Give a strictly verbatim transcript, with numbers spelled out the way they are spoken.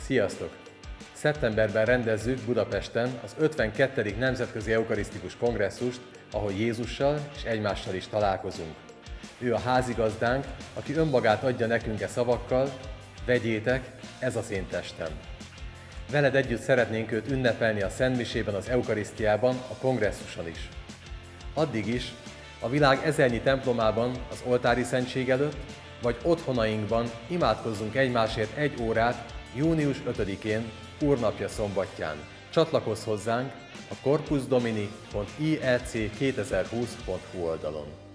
Sziasztok! Szeptemberben rendezzük Budapesten az ötvenkettedik Nemzetközi Eukarisztikus Kongresszust, ahol Jézussal és egymással is találkozunk. Ő a házigazdánk, aki önmagát adja nekünk e szavakkal: vegyétek, ez az én testem. Veled együtt szeretnénk őt ünnepelni a Szentmisében, az Eukarisztiában, a kongresszuson is. Addig is a világ ezernyi templomában, az oltári szentség előtt, vagy otthonainkban imádkozzunk egymásért egy órát június ötödikén, Úrnapja szombatján. Csatlakozz hozzánk a corpusdomini pont i e c kétezer-húsz pont hu oldalon.